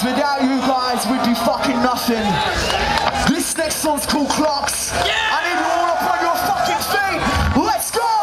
Because without you guys, we'd be fucking nothing. This next song's called Clocks. I need you all up on your fucking feet. Let's go!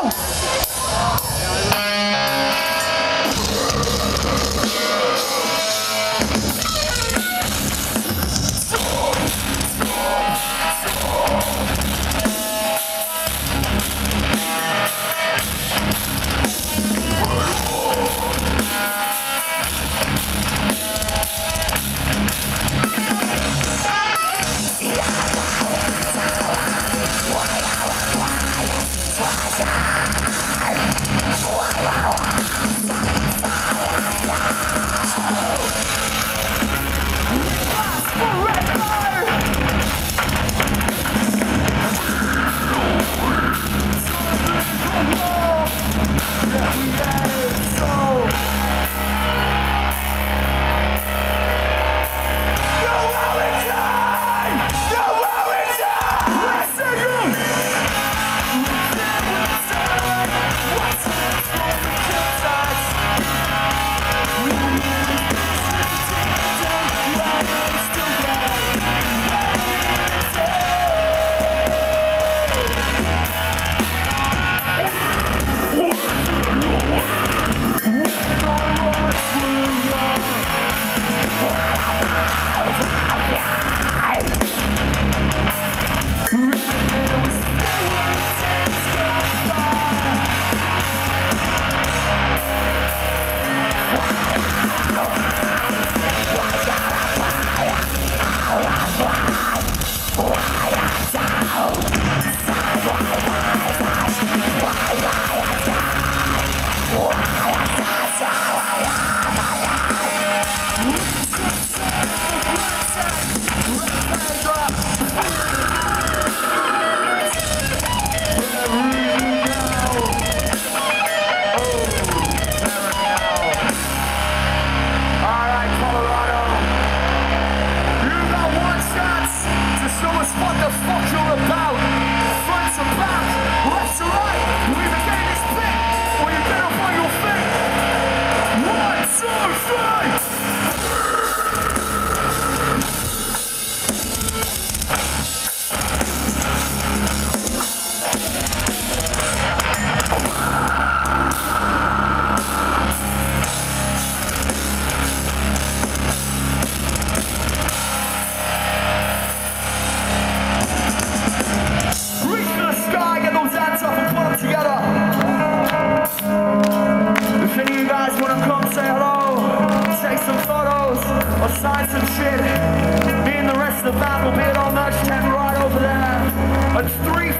Sign some shit. Me and the rest of the band will be at our merch tent right over there. It's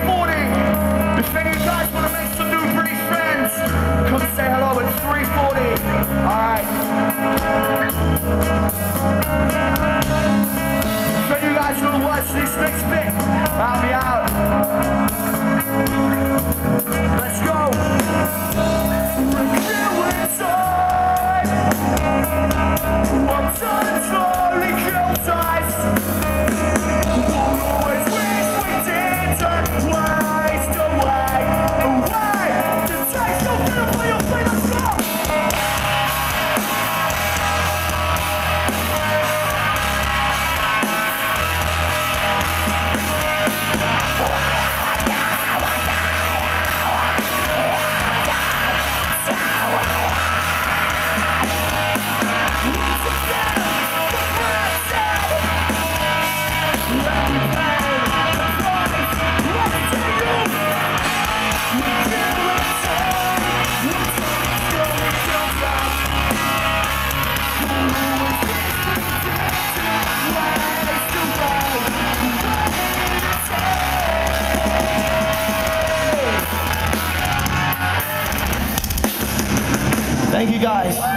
3:40. If any of you guys want to make some new British friends, come say hello. It's 3:40. Alright. If any of you guys know the words to this next bit, help me out. Let's go. One time slowly kills us. Won't always wish we didn't waste away. The taste of bitter for your feet. Let's go. Thank you guys.